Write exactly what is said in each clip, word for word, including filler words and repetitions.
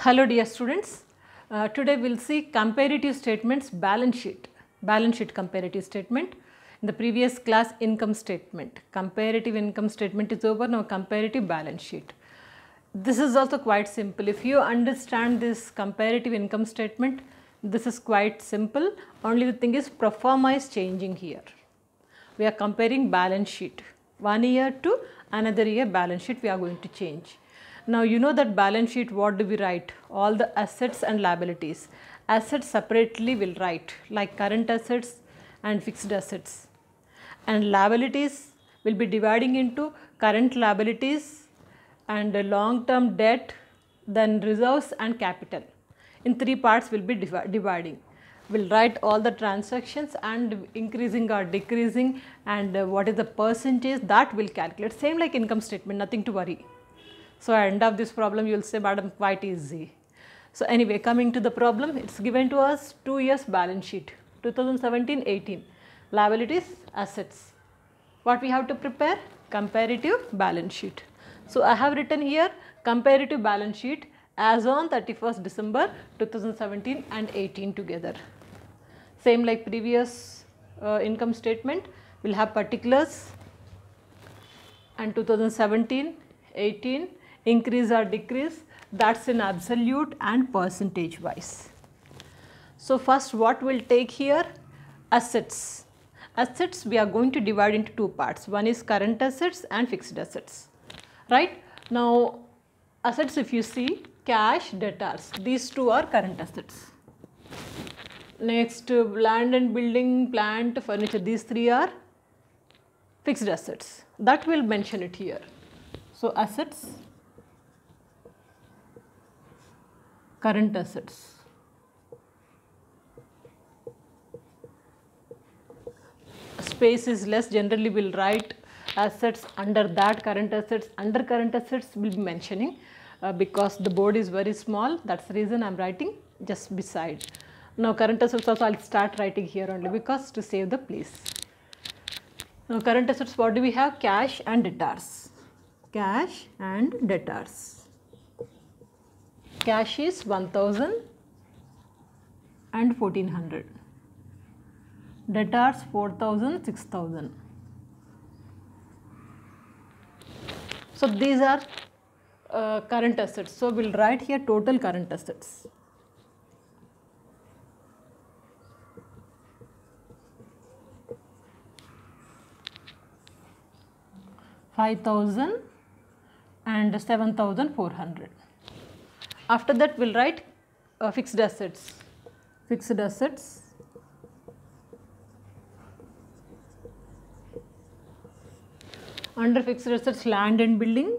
Hello dear students, uh, today we will see comparative statements balance sheet, balance sheet comparative statement. In the previous class income statement, comparative income statement is over, now comparative balance sheet. This is also quite simple. If you understand this comparative income statement, this is quite simple, only the thing is pro forma is changing here. We are comparing balance sheet, one year to another year balance sheet we are going to change. Now you know that balance sheet, what do we write? All the assets and liabilities. Assets separately will write like current assets and fixed assets, and liabilities will be dividing into current liabilities and long term debt, then reserves and capital. In three parts will be divi dividing. We'll write all the transactions and increasing or decreasing, and uh, what is the percentage that will calculate, same like income statement, nothing to worry. So at the end of this problem you will say, madam, quite easy. So anyway, coming to the problem, it's given to us two years balance sheet, two thousand seventeen eighteen, liabilities, assets. What we have to prepare? Comparative balance sheet. So I have written here comparative balance sheet as on thirty-first December two thousand seventeen and eighteen together. Same like previous uh, income statement, we will have particulars and two thousand seventeen, eighteen, increase or decrease, that's in absolute and percentage wise. So first what we will take here? Assets. Assets we are going to divide into two parts, one is current assets and fixed assets, right? Now assets, if you see, cash, debtors, these two are current assets. Next, uh, land and building, plant, furniture, these three are fixed assets, that will mention it here. So assets, current assets. Space is less, generally we will write assets under that current assets, under current assets we will be mentioning uh, because the board is very small, that's the reason I am writing just beside. Now current assets also I will start writing here only because to save the place. Now current assets, what do we have? Cash and debtors. Cash and debtors. Cash is one thousand and fourteen hundred. Debtors four thousand, six thousand. So these are uh, current assets. So we will write here total current assets. five thousand and seven thousand four hundred. After that we will write uh, fixed assets. Fixed assets. Under fixed assets, land and building,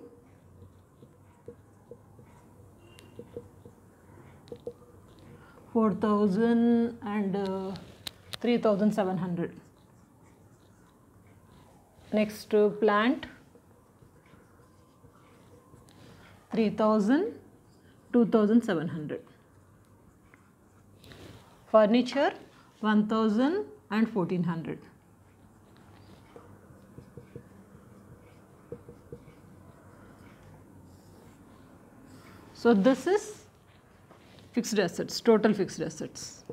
four thousand and uh, three thousand seven hundred. Next, uh, plant, three thousand, two thousand seven hundred. Furniture, one thousand and fourteen hundred. So this is fixed assets, total fixed assets.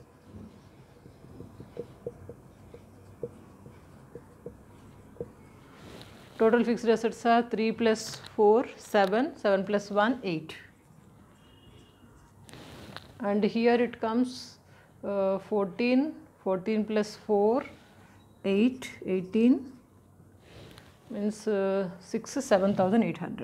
Total fixed assets are three plus four, seven, seven plus one, eight. And here it comes uh, fourteen, fourteen plus four, eight, eighteen, means uh, six, seven thousand eight hundred.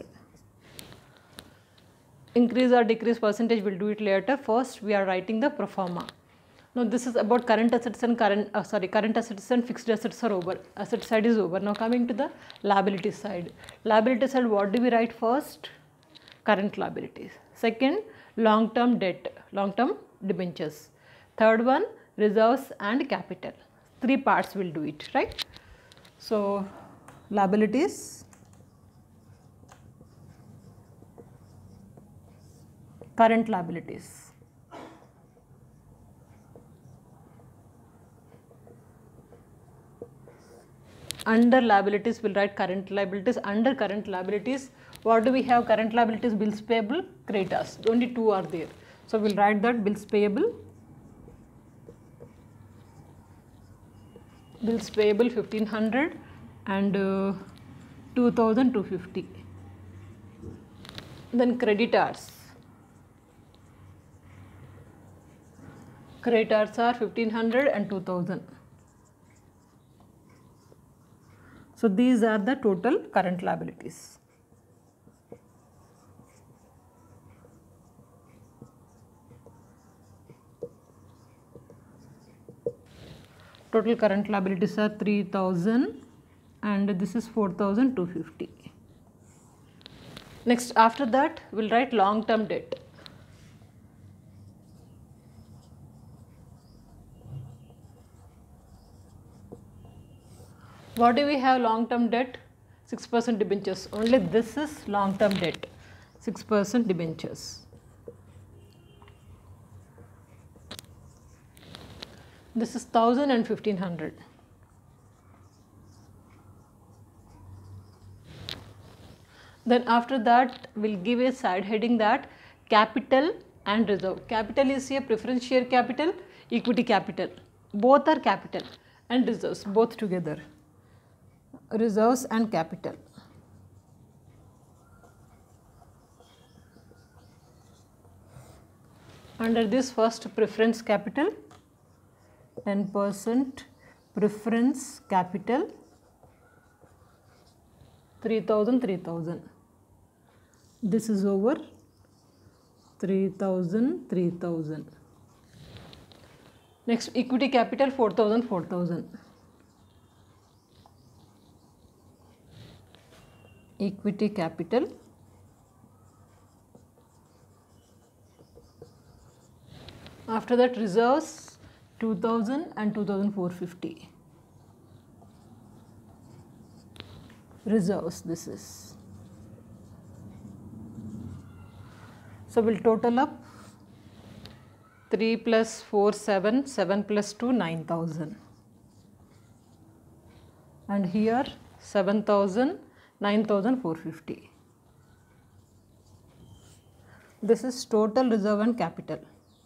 Increase or decrease percentage, we will do it later. First we are writing the pro forma. Now this is about current assets and current, uh, sorry, current assets and fixed assets are over. Asset side is over. Now coming to the liability side. Liability side, what do we write first? Current liabilities. Second, long term debt, long term debentures. Third one, reserves and capital. Three parts will do it, right? So liabilities, current liabilities. Under liabilities we will write current liabilities. Under current liabilities, What do we have? Current liabilities, bills payable, creditors. Only two are there. So we'll write that bills payable. Bills payable fifteen hundred and uh, two thousand two hundred fifty. Then creditors. Creditors are fifteen hundred and two thousand. So these are the total current liabilities. Total current liabilities are three thousand and this is four thousand two hundred fifty. Next, after that we will write long term debt. What do we have long term debt? six percent debentures. Only this is long term debt, six percent debentures. This is one thousand and fifteen hundred. Then after that we will give a side heading that capital and reserve. Capital is here preference share capital, equity capital. Both are capital, and reserves both together. Reserves and capital. Under this first preference capital, ten percent preference capital, three thousand, three thousand. This is over three thousand, three thousand. Next, equity capital four thousand, four thousand. Equity capital after that reserves two thousand and two thousand four hundred fifty. Reserves this is. So we'll total up three plus four, seven, seven plus two, nine thousand. And here seven thousand, nine thousand four hundred fifty. This is total reserve and capital.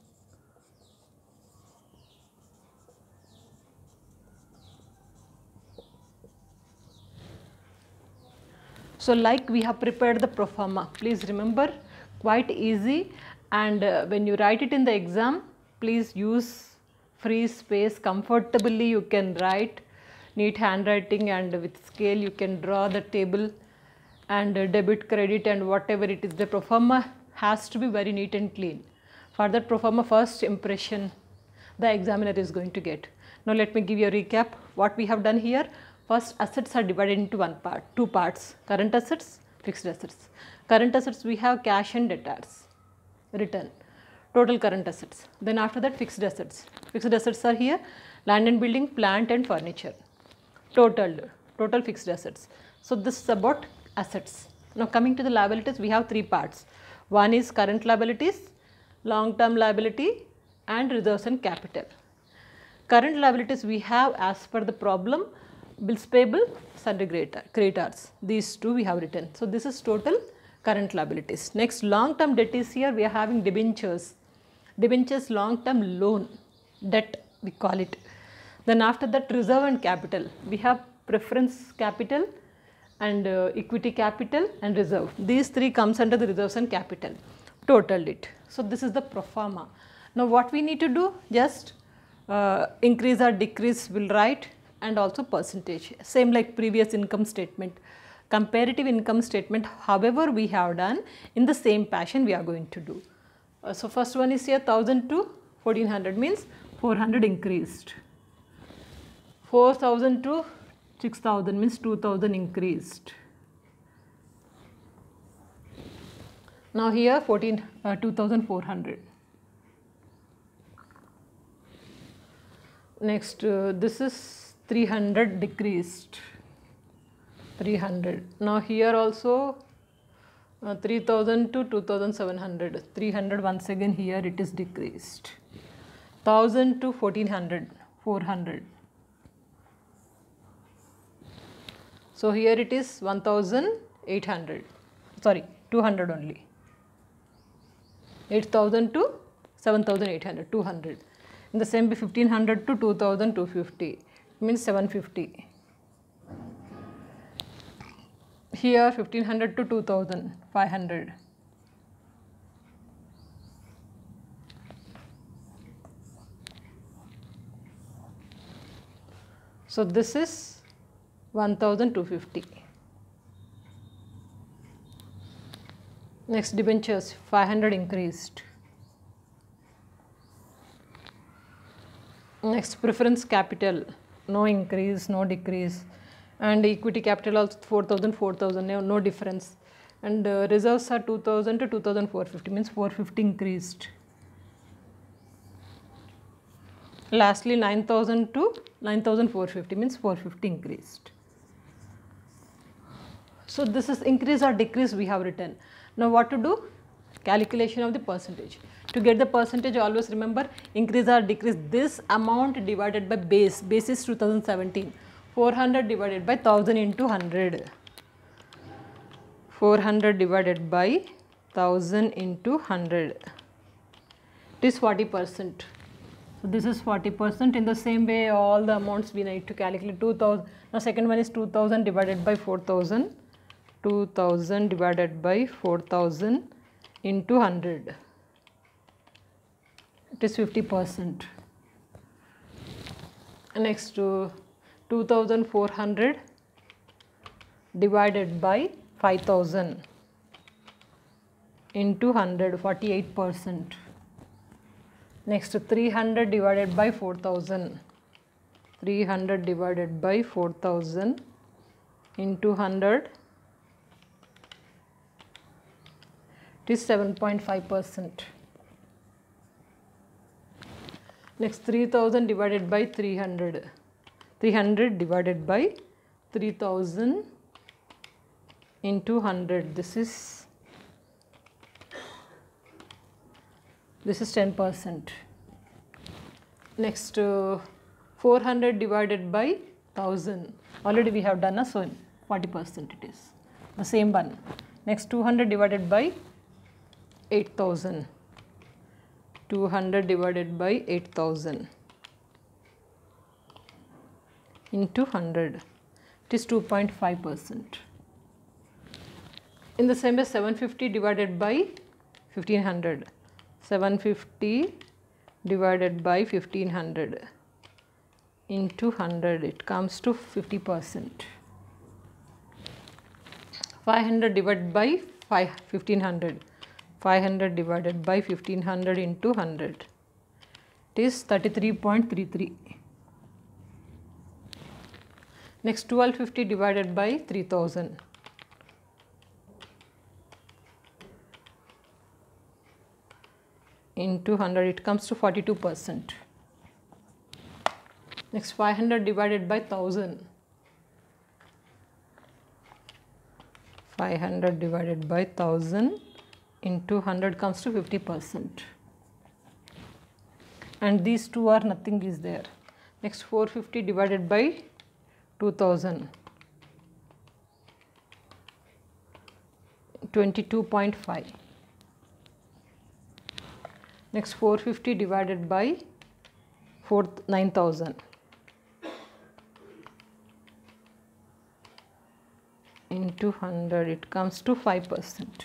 So like we have prepared the pro forma, please remember, quite easy, and uh, when you write it in the exam, please use free space comfortably. You can write neat handwriting, and with scale you can draw the table and uh, debit, credit and whatever it is. The pro forma has to be very neat and clean. For that pro forma first impression the examiner is going to get. Now let me give you a recap what we have done here. First, assets are divided into one part, two parts, current assets, fixed assets. Current assets we have cash and debtors, written, total current assets. Then after that fixed assets. Fixed assets are here, land and building, plant and furniture, totaled, total fixed assets. So this is about assets. Now coming to the liabilities, we have three parts. One is current liabilities, long term liability and reserves and capital. Current liabilities we have as per the problem, bills payable, sundry creditors. These two we have written. So this is total current liabilities. Next, long term debt is here. We are having debentures. Debentures, long term loan, debt we call it. Then after that reserve and capital. We have preference capital and uh, equity capital and reserve. These three comes under the reserves and capital. Totaled it. So this is the pro forma. Now what we need to do? Just uh, increase or decrease we'll write, and also percentage, same like previous income statement. Comparative income statement, however we have done, in the same passion we are going to do. Uh, so first one is here one thousand to fourteen hundred, means four hundred increased. four thousand to six thousand means two thousand increased. Now here fourteen, uh, two thousand four hundred. Next, uh, this is three hundred decreased, three hundred. Now here also uh, three thousand to two thousand seven hundred, three hundred once again here it is decreased. one thousand to fourteen hundred, four hundred. So here it is one thousand eight hundred, sorry two hundred only, eight thousand to seven thousand eight hundred, two hundred. In the same way fifteen hundred to two thousand two hundred fifty, means seven hundred fifty. Here fifteen hundred to two thousand five hundred. So this is one thousand two hundred fifty. Next, debentures five hundred increased. Next, preference capital, no increase, no decrease, and equity capital also four thousand, four thousand, no, no difference, and uh, reserves are two thousand to two thousand four hundred fifty, means four hundred fifty increased. Lastly, nine thousand to nine thousand four hundred fifty, means four hundred fifty increased. So this is increase or decrease we have written. Now what to do? Calculation of the percentage. To get the percentage, always remember increase or decrease this amount divided by base. Base is two thousand seventeen. four hundred divided by one thousand into one hundred. four hundred divided by one thousand into one hundred. It is forty percent. So this is forty percent. In the same way, all the amounts we need to calculate. two thousand. Now second one is two thousand divided by four thousand. two thousand divided by four thousand into one hundred. It is fifty percent. Next, uh, two thousand four hundred divided by five thousand into one hundred, forty-eight percent. Next, three hundred divided by four thousand. three hundred divided by four thousand into one hundred. It is seven point five percent. Next, three thousand divided by three hundred. three hundred divided by three thousand into one hundred. This is this is ten percent. Next, uh, four hundred divided by one thousand. Already we have done a, so forty percent it is the same one. Next, two hundred divided by eight thousand. two hundred divided by eight thousand into one hundred. It is two point five percent. In the same way, seven hundred fifty divided by fifteen hundred. seven hundred fifty divided by fifteen hundred into one hundred, it comes to fifty percent. five hundred divided by fifteen hundred. five hundred divided by fifteen hundred into one hundred. It is thirty-three point three three. Next, twelve fifty divided by three thousand. Into one hundred, it comes to forty-two percent. Next, five hundred divided by one thousand. five hundred divided by one thousand into one hundred comes to fifty percent. And these two are nothing is there. Next, four hundred fifty divided by two thousand. twenty-two point five. Next, four hundred fifty divided by nine thousand. Into one hundred, it comes to five percent.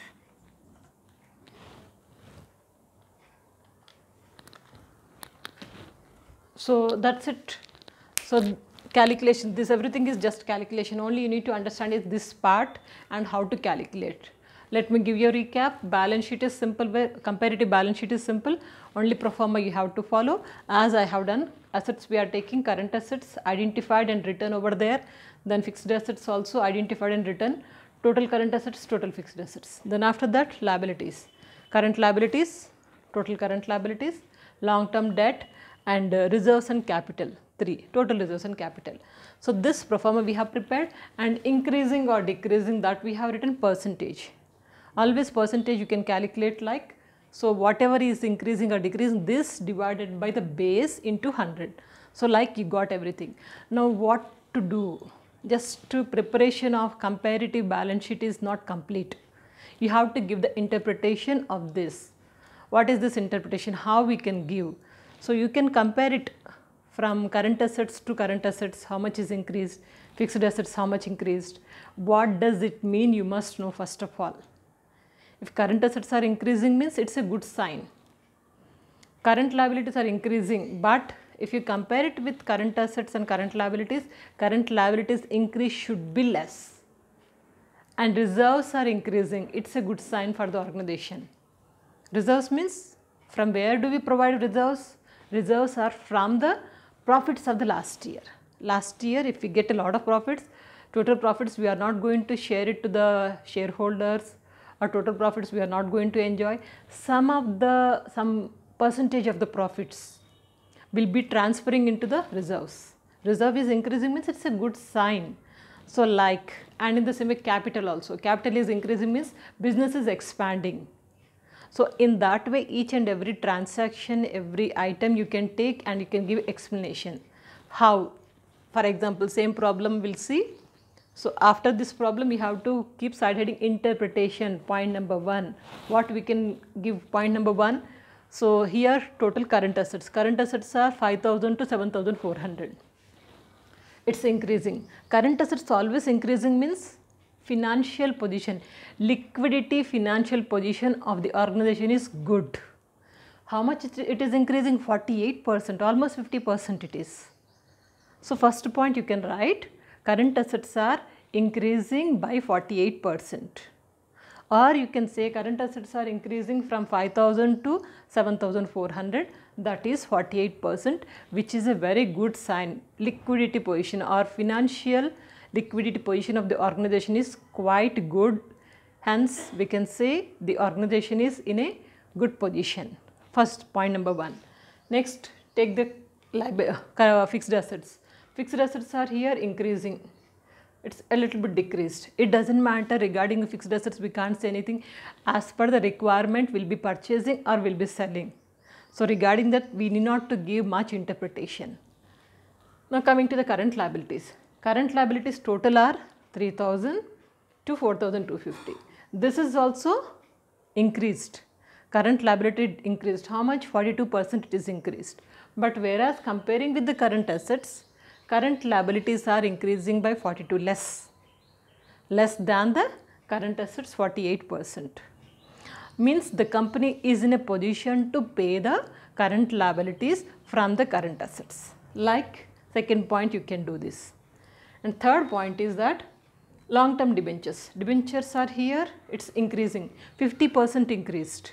So that's it. So calculation, this everything is just calculation. Only you need to understand is this part and how to calculate. Let me give you a recap. Balance sheet is simple, comparative balance sheet is simple. Only pro forma you have to follow as I have done. Assets we are taking, current assets identified and written over there. Then fixed assets also identified and written. Total current assets, total fixed assets. Then after that, liabilities. Current liabilities, total current liabilities, long term debt, and uh, reserves and capital, three, total reserves and capital. So this pro forma we have prepared, and increasing or decreasing, that we have written percentage. Always percentage you can calculate like, so whatever is increasing or decreasing, this divided by the base into one hundred. So like you got everything. Now what to do? Just to preparation of comparative balance sheet is not complete. You have to give the interpretation of this. What is this interpretation? How we can give? So you can compare it from current assets to current assets, how much is increased, fixed assets, how much increased. What does it mean? You must know first of all. If current assets are increasing means it's a good sign. Current liabilities are increasing, but if you compare it with current assets and current liabilities, current liabilities increase should be less. And reserves are increasing, it's a good sign for the organization. Reserves means from where do we provide reserves? Reserves are from the profits of the last year. Last year if we get a lot of profits, total profits we are not going to share it to the shareholders, or total profits we are not going to enjoy. Some of the, some percentage of the profits will be transferring into the reserves. Reserve is increasing means it's a good sign. So like, and in the same way capital also, capital is increasing means business is expanding. So in that way each and every transaction, every item you can take and you can give explanation. How? For example, same problem we'll see. So after this problem we have to keep side heading interpretation, point number one. What we can give point number one? So here total current assets. Current assets are five thousand to seven thousand four hundred. It's increasing. Current assets always increasing means financial position, liquidity financial position of the organization is good. How much it is increasing? forty-eight percent, almost fifty percent it is. So first point you can write, current assets are increasing by forty-eight percent. Or you can say current assets are increasing from five thousand to seven thousand four hundred, that is forty-eight percent, which is a very good sign. Liquidity position or financial liquidity position of the organization is quite good. Hence we can say the organization is in a good position. First point number one. Next, take the uh, fixed assets. Fixed assets are here increasing. It's a little bit decreased. It doesn't matter regarding the fixed assets, we can't say anything. As per the requirement, we'll be purchasing or we'll be selling. So regarding that, we need not to give much interpretation. Now coming to the current liabilities. Current liabilities total are three thousand to four thousand two hundred fifty. This is also increased. Current liability increased. How much? forty-two percent it is increased. But whereas comparing with the current assets, current liabilities are increasing by forty-two, less, less than the current assets, forty-eight percent. Means the company is in a position to pay the current liabilities from the current assets. Like second point you can do this. And third point is that long term debentures. Debentures are here, it's increasing, fifty percent increased.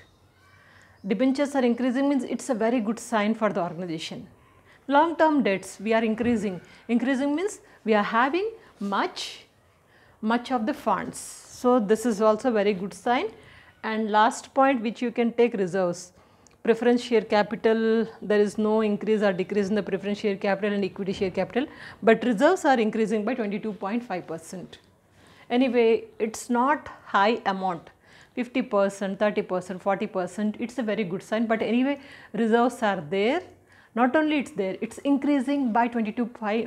Debentures are increasing means it's a very good sign for the organization. Long term debts we are increasing. Increasing means we are having much, much of the funds. So this is also a very good sign. And last point which you can take, reserves. Preference share capital, there is no increase or decrease in the preference share capital and equity share capital, but reserves are increasing by twenty-two point five percent. Anyway, it's not high amount, fifty percent, thirty percent, forty percent, it's a very good sign, but anyway reserves are there. Not only it's there, it's increasing by twenty-two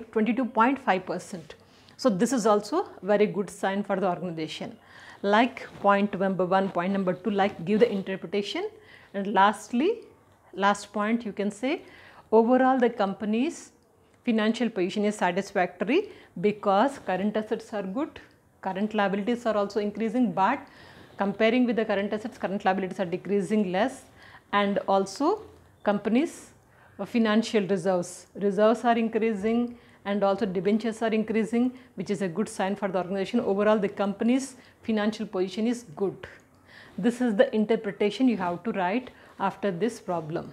point five percent. So this is also very good sign for the organization. Like point number one, point number two, like give the interpretation. And lastly, last point you can say, overall the company's financial position is satisfactory because current assets are good, current liabilities are also increasing, but comparing with the current assets, current liabilities are decreasing less, and also company's financial reserves, reserves are increasing, and also debentures are increasing, which is a good sign for the organization. Overall the company's financial position is good. This is the interpretation you have to write after this problem.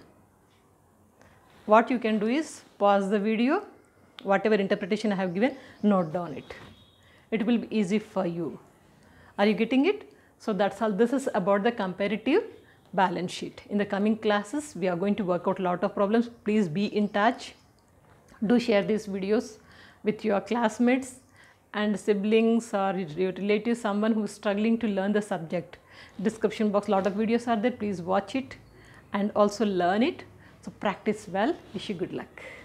What you can do is pause the video, whatever interpretation I have given, note down it. It will be easy for you. Are you getting it? So that's all. This is about the comparative balance sheet. In the coming classes, we are going to work out a lot of problems. Please be in touch. Do share these videos with your classmates and siblings or your relatives, someone who is struggling to learn the subject. Description box, lot of videos are there. Please watch it and also learn it. So practice well. Wish you good luck.